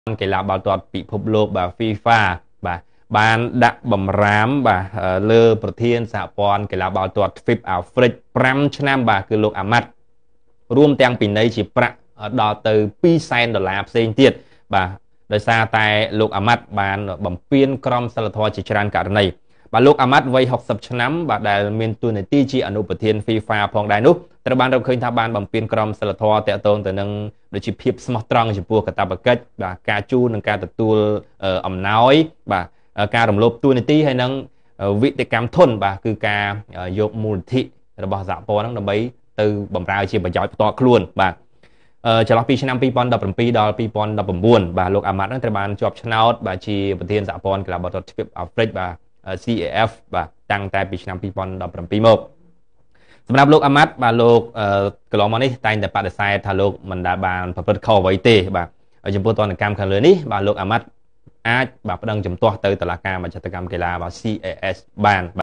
cái là bảo toàn bị phụp lô bà FIFA bà ban đã bầm rám bà lơประเทศ សហព័ន្ធ cái là bảo toàn FIF Africa 5 ឆ្នាំ bà គឺ លោក អាម៉ាត់ រួម ទាំង ពីនៃ ជា ប្រាក់ ដល់ ទៅ $200,000 ផ្សេង ទៀត បាទ ដោយសារ តែ លោក អាម៉ាត់ បាន បំពេញ ក្រម សិលធម៌ ជា ច្រើន ករណី បាទ លោក អាម៉ាត់ វ័យ 60 ឆ្នាំ បាទ ដែល មាន តួនាទី ជា អនុប្រធាន FIFA ផង ដែរ នោះ ត្រូវ បាន រកឃើញ ថា បាន បំពេញ ក្រម សិលធម៌ តាក់ទង ទៅ នឹង ដូចជា ភាព ស្មោះត្រង់ ចំពោះ កាតព្វកិច្ច បាទ ការជូន និង ការ ទទួល អំណោយ បាទ ការ រំលោភ តួនាទី ហើយ នឹង វិតិកម្ម ធន បាទ គឺ ការ យក មូលនិធិ របស់ សហព័ន្ធ ហ្នឹង ដើម្បី ទៅ បំរើ ជា ប្រយោជន៍ ផ្ទាល់ ខ្លួន បាទ ចន្លោះ ពី ឆ្នាំ 2017 ដល់ 2019 បាទ លោក អាម៉ាត់ ហ្នឹង ត្រូវ បាន ជាប់ ឆ្នោត បាទ ជា ប្រធាន សហព័ន្ធ កីឡាបាល់ទាត់ FIF Africa បាទ CAF បាទ តាំង តែ ពី ឆ្នាំ 2017 មក សម្រាប់ លោក អាម៉ាត់ បាទ លោក កន្លង មក នេះ តែង តែ បដិសេធ ថា លោក មិន ដែល បាន ប្រព្រឹត្ត ខុស អ្វី ទេ បាទ ចំពោះ ទណ្ឌកម្ម ខាង លើ នេះ បាទ លោក អាម៉ាត់ អាច បាទ ប្តឹង ជំទាស់ ទៅ តុលាការ មជ្ឈត្តកម្ម កីឡា បាទ CAS បាន